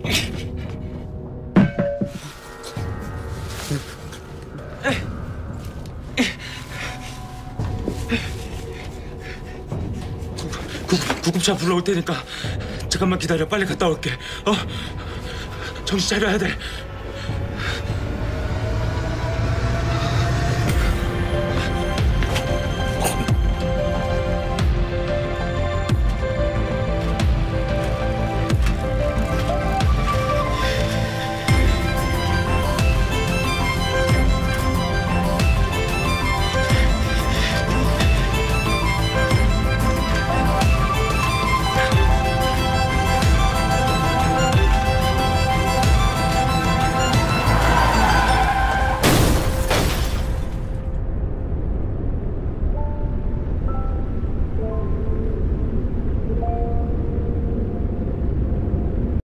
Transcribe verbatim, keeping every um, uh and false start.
구급차 불러올 테니까 잠깐만 기다려. 빨리 갔다 올게. 어? 정신 차려야 돼.